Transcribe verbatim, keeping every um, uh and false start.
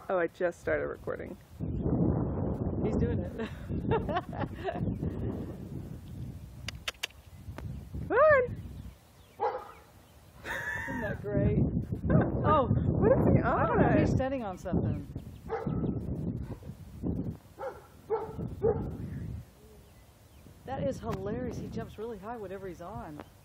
Oh, I just started recording. He's doing it. Come on! Isn't that great? Oh, What is he I don't know. He's on? standing on something. That is hilarious. He jumps really high, whatever he's on.